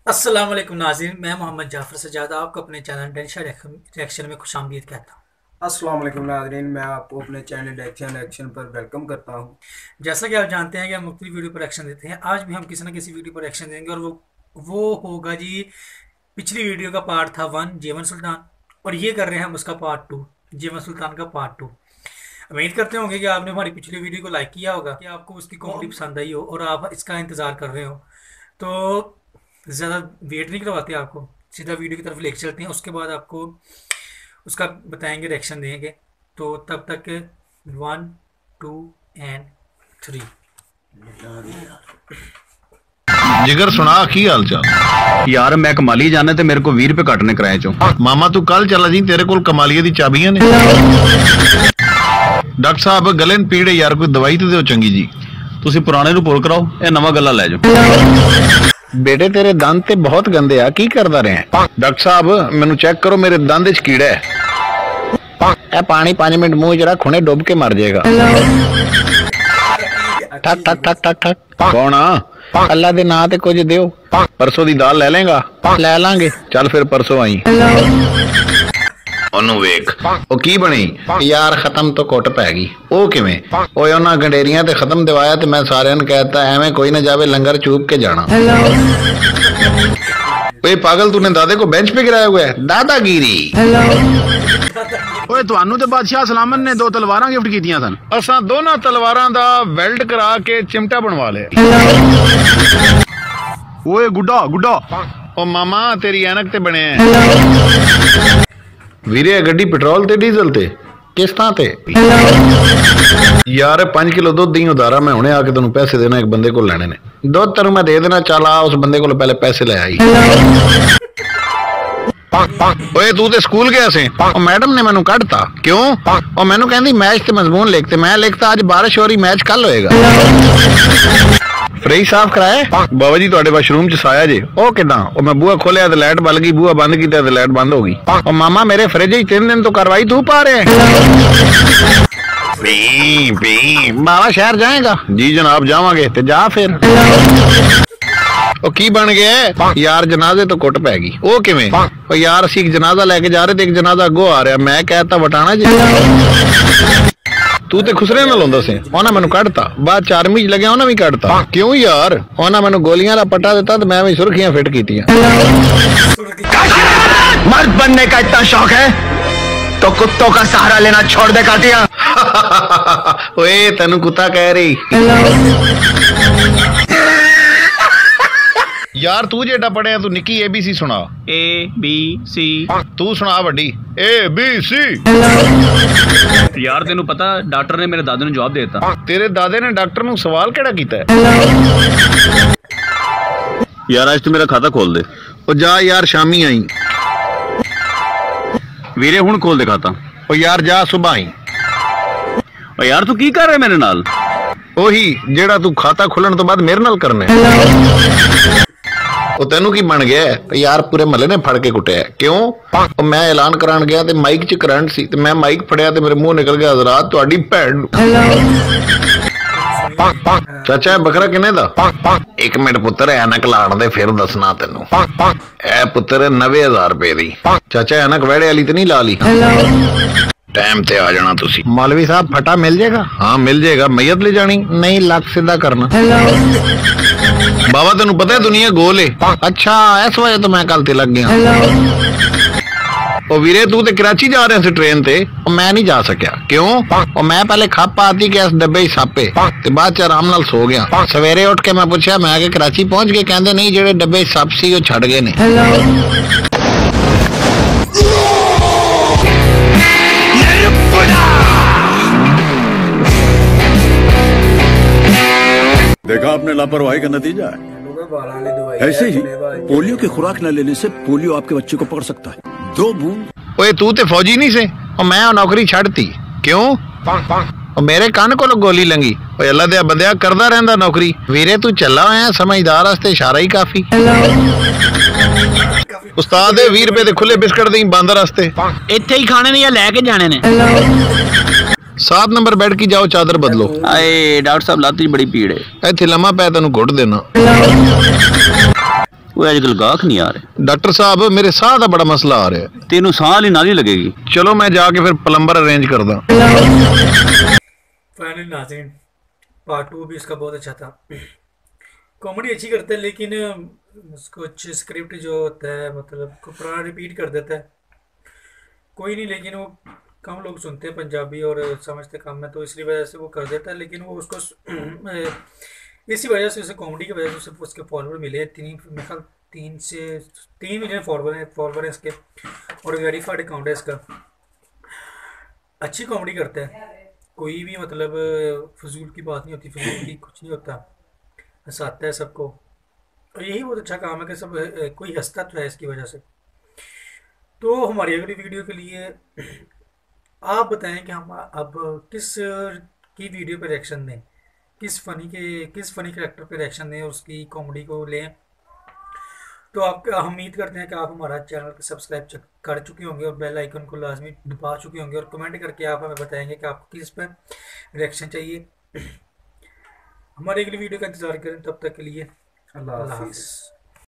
अस्सलाम वालेकुम नाज़रीन, मैं मोहम्मद जाफ़र सजाद आपको अपने चैनल डेनिशा रिएक्शन में खुशामदीद कहता हूँ। अस्सलाम वालेकुम नाज़रीन, मैं आपको अपने चैनल रिएक्शन पर वेलकम करता हूँ। जैसा कि आप जानते हैं कि हम मुख्तलिफ वीडियो पर रिएक्शन देते हैं, आज भी हम किसी न किसी वीडियो पर रिएक्शन देंगे और वो होगा जी। पिछली वीडियो का पार्ट था 1 जेवन सुल्तान और ये कर रहे हैं हम उसका पार्ट 2 जेवन सुल्तान का पार्ट 2। उम्मीद करते होंगे कि आपने हमारी पिछली वीडियो को लाइक किया होगा, कि आपको उसकी कॉमेडी पसंद आई हो और आप इसका इंतज़ार कर रहे हो। तो ज़्यादा वेट नहीं करवाते, आपको सीधा वीडियो की तरफ लेके चलते हैं। उसके बाद आपको उसका बताएंगे, रिएक्शन देंगे। तो तब तक 1 2 एंड 3। जिगर सुना की हाल चाल यार मैं कमाली जाना ते मेरे को 20 रुपए कटने किराए चो। मामा तू कल चला जी, तेरे कोल कमालिया दी चाबियां ने। डॉक्टर साहब गले न पीड़ है यार, कोई दवाई तो दो चंगी जी। तुसी पुराने नु पुल कराओ, ए नवा गला ले जाओ। बेटे तेरे दंद ते बहुत गंदे आ, की करदा रहे हैं? डॉक्टर साहब मैनू चेक करो, मेरे दंद च कीड़ा है। ए पानी 5 मिनट मुंह च रख, हुणे डुब के मर जाएगा। ठक ठक ठक ठक ठक। कौन आ? अल्लाह दे नां ते कुछ दियो। परसों दी दाल ले लेगा? ले लांगे, चल फिर परसों आई। ਉਹਨੂੰ ਵੇਖ ਉਹ ਕੀ ਬਣੀ ਯਾਰ, ਖਤਮ ਤੋਂ ਕੁੱਟ ਪੈ ਗਈ। ਉਹ ਕਿਵੇਂ? ਓਏ ਉਹਨਾਂ ਗੰਡੇਰੀਆਂ ਤੇ ਖਤਮ ਦਿਵਾਇਆ ਤੇ ਮੈਂ ਸਾਰਿਆਂ ਨੂੰ ਕਹਿਤਾ ਐਵੇਂ ਕੋਈ ਨਾ ਜਾਵੇ, ਲੰਗਰ ਚੂਕ ਕੇ ਜਾਣਾ। ਓਏ ਪਾਗਲ, तूने दादे को बेंच पे गिराया हुआ है? दादागिरी। ਓਏ ਤੁਹਾਨੂੰ ਤੇ ਬਾਦਸ਼ਾਹ ਸਲਾਮਤ ਨੇ 2 ਤਲਵਾਰਾਂ ਗਿਫਟ ਕੀਤੀਆਂ ਸਨ। ਅਸਾਂ ਦੋਨਾਂ ਤਲਵਾਰਾਂ ਦਾ ਵੈਲਡ ਕਰਾ ਕੇ ਚਿਮਟਾ ਬਣਵਾ ਲਿਆ। ਓਏ ਗੁੱਡਾ ਗੁੱਡਾ, ਉਹ ਮਾਮਾ ਤੇਰੀ ਐਨਕ ਤੇ ਬਣਿਆ ਵੀਰੇ। ਗੱਡੀ ਪੈਟਰੋਲ ਤੇ ਡੀਜ਼ਲ ਤੇ ਕਿਸ਼ਤਾਂ ਤੇ? ਯਾਰ 5 ਕਿਲੋ ਦੁੱਧ ਦੀ ਉਧਾਰਾ, ਮੈਂ ਹੁਣੇ ਆ ਕੇ ਤੈਨੂੰ ਪੈਸੇ ਦੇਣਾ, ਇੱਕ ਬੰਦੇ ਕੋਲ ਲੈਣੇ ਨੇ। ਦੁੱਧ ਤੈਨੂੰ ਮੈਂ ਦੇ ਦੇਣਾ, ਚੱਲ ਆ ਉਸ ਬੰਦੇ ਕੋਲ ਪਹਿਲੇ ਪੈਸੇ ਲੈ ਆਈ। ਓਏ ਤੂੰ ਤੇ ਸਕੂਲ ਗਿਆ ਸੀ? ਉਹ ਮੈਡਮ ਨੇ ਮੈਨੂੰ ਕੱਢਤਾ। ਕਿਉਂ? ਉਹ ਮੈਨੂੰ ਕਹਿੰਦੀ ਮੈਚ ਤੇ ਮਜ਼ਮੂਨ ਲਿਖ, ਤੇ ਮੈਂ ਲਿਖਤਾ ਅੱਜ ਬਾਰਿਸ਼ ਹੋ ਰਹੀ, ਮੈਚ ਕੱਲ ਹੋਏਗਾ। ਫ੍ਰਿਜ ਸਾਫ਼ ਕਰਾਇਆ? ਬਾਬਾ ਜੀ ਤੁਹਾਡੇ ਵਾਸ਼ਰੂਮ ਚ ਸਾਇਆ ਜੇ। ਉਹ ਕਿਦਾਂ? ਉਹ ਮੈਂ ਬੂਹਾ ਖੋਲਿਆ ਤੇ ਲਾਈਟ ਬਲ ਗਈ, ਬੂਹਾ ਬੰਦ ਕੀਤਾ ਤੇ ਲਾਈਟ ਬੰਦ ਹੋ ਗਈ। ਉਹ ਮਾਮਾ ਮੇਰੇ ਫ੍ਰਿਜ 'ਚ 3 ਦਿਨ ਤੋਂ ਕਾਰਵਾਈ ਤੂੰ ਪਾ ਰਿਹਾ। ਬਾਬਾ ਸ਼ਹਿਰ ਜਾਏਗਾ? ਜੀ ਜਨਾਬ ਜਾਵਾਂਗੇ। ਤੇ ਜਾ ਫਿਰ। ਉਹ ਕੀ ਬਣ ਗਿਆ ਯਾਰ? ਜਨਾਜ਼ੇ ਤੋਂ ਕੁੱਟ ਪੈ ਗਈ। ਉਹ ਕਿਵੇਂ? ਉਹ ਯਾਰ ਅਸੀਂ ਇੱਕ ਜਨਾਜ਼ਾ ਲੈ ਕੇ ਜਾ ਰਹੇ ਤੇ ਇੱਕ ਜਨਾਜ਼ਾ ਅੱਗੋਂ ਆ ਰਿਹਾ, ਮੈਂ ਕਹਿਤਾ ਵਟਾਣਾ ਜੀ। ਤੂੰ ਤੇ ਖੁਸਰੇ ਨਾਲ ਹੁੰਦਾ ਸੀ। ਉਹਨਾਂ ਮੈਨੂੰ ਕੱਢਤਾ, ਬਾਅਦ 'ਚ ਆਰਮੀ 'ਚ ਲੱਗਿਆ, ਉਹਨਾਂ ਵੀ ਕੱਢਤਾ। ਕਿਉਂ ਯਾਰ? ਉਹਨਾਂ ਮੈਨੂੰ ਗੋਲੀਆਂ ਦਾ ਪੱਟਾ ਦਿੱਤਾ ਤੇ ਮੈਂ ਵੀ ਸੁਰਖੀਆਂ ਫਿੱਟ ਕੀਤੀਆਂ। मर्द बनने का इतना शौक है तो कुत्तों का सहारा लेना छोड़ दे काटिया। ਓਏ ਤੈਨੂੰ ਕੁੱਤਾ ਕਹਿ ਰਹੀ। यार तू जेटा पढ़िया, तू निकी ABC सुना। ABC। तू सुना वड्डी ABC। यार तेनू पता डॉक्टर ने मेरे दादे नू जवाब दे दिता। तेरे दादे ने डॉक्टर नू सवाल केड़ा कीता है? यार आज तू मेरा खाता खोल दे। ओ जा यार शामी आई। वीरे हुण खोल दे खाता। ओ यार जा सुबह आई। ओ यार तू की कर रहा है मेरे नाल? ओही जेड़ा तू खाता खुलन तो बाद मेरे नाल करना है। ਉਹ ਤੈਨੂੰ ਕੀ ਬਣ ਗਿਆ ਯਾਰ? ਪੂਰੇ ਮਹੱਲੇ ਨੇ ਫੜ ਕੇ ਕੁੱਟਿਆ। ਕਿਉਂ? ਉਹ ਮੈਂ ਐਲਾਨ ਕਰਾਉਣ ਗਿਆ ਤੇ ਮਾਈਕ 'ਚ ਕਰੰਟ ਸੀ ਤੇ ਮੈਂ ਮਾਈਕ ਫੜਿਆ ਤੇ ਮੇਰੇ ਮੂੰਹ ਨਿਕਲ ਗਿਆ ਹਜ਼ਰਾਤ ਤੁਹਾਡੀ ਭੈਣ ਨੂੰ। ਚਾਚਾ ਬੱਕਰਾ ਕਿੰਨੇ ਦਾ? 1 ਮਿੰਟ ਪੁੱਤਰ, ਐਨਕ ਲਾਣ ਦੇ ਫਿਰ ਦੱਸਣਾ ਤੈਨੂੰ। ਇਹ ਪੁੱਤਰ 90,000 ਰੁਪਏ ਦੀ। ਚਾਚਾ ਐਨਕ ਵੜੇ ਵਾਲੀ ਤੇ ਨਹੀਂ ਲਾ ਲਈ? टाइम ते आ जाना तुसी। मौलवी साहब फटा मिल जाएगा? हाँ मिल जाएगा। मैयत ले जानी? नहीं, लक सीधा करना। बाबा तेनू पता है दुनिया गोल है? अच्छा इस वजह तो मैं कल ते लग गया। ओ वीरे तू ते कराची जा रहा सी ट्रेन ते? मैं नहीं जा सकिया। क्यों? ओ मैं पहले खप आती कि इस डब्बे सापे ते बाद च आराम नाल सो गया। सवेरे उठ के मैं पूछा, मैं आके कराची पहुंच गए? कहंदे नहीं, जेड़े डब्बे सप सी ओ छड़ गए ने। देखा आपने लापरवाही का नतीजा है। ऐसे ही पोलियो की खुराक न लेने से पोलियो आपके बच्चे को पकड़ सकता है। 2 बूंद। ओए तू ते फौजी नहीं से? और मैं नौकरी छड़ती। क्यों? और मेरे कान को गोली लंगी। ओए अल्लाह दे बंदिया करदा रहंदा नौकरी। वीरे तू चला होया समझदार, वास्ते इशारा ही काफी। उस्ताद 20 रुपए दे खुले बिस्कुट दी बंद रास्ते। इत्थे ही खाने ने या लेके जाने ने? 7 नंबर बेड की जाओ, चादर बदलो। आए डॉक्टर साहब लाती बड़ी पीड़ है। इत्थे लम्मा पै तेनू घुट देना। वो आजकल गाहक नहीं आ रहे। डॉक्टर साहब मेरे साह का बड़ा मसला आ रहा है। तेनू साह ही नाली लगेगी। चलो मैं जाके फिर प्लम्बर अरेंज कर दा। फाइनल नाज़रीन, पार्ट 2 भी इसका बहुत अच्छा था। कॉमेडी अच्छी करता है लेकिन कुछ स्क्रिप्ट जो होता है मतलब को पुराना रिपीट कर देता है। कोई नहीं, लेकिन वो कम लोग सुनते हैं पंजाबी और समझते कम है, तो इसलिए वजह से वो कर देता है। लेकिन वो उसको इसी वजह से उसे कॉमेडी की वजह से उसे उसके फॉलोअर मिले 3 मिलियन फॉलोअर है इसके, और वेरीफाइड अकाउंट है इसका। अच्छी कॉमेडी करता है, कोई भी मतलब फजूल की बात नहीं होती, फजूल की कुछ नहीं होता, हंसाता है सबको। और यही बहुत अच्छा काम है कि सब कोई हंसता तो है इसकी वजह से। तो हमारी अगली वीडियो के लिए आप बताएं कि हम अब किस की वीडियो पर रिएक्शन दें, किस फनी कैरेक्टर पे रिएक्शन दें और उसकी कॉमेडी को लें। तो आप हम उम्मीद करते हैं कि आप हमारा चैनल को सब्सक्राइब कर चुके होंगे और बेल आइकन को लाजमी दबा चुके होंगे, और कमेंट करके आप हमें बताएंगे कि आपको किस पर रिएक्शन चाहिए। हमारी अगली वीडियो का इंतज़ार करें, तब तक के लिए अल्लाह हाफ़िज़।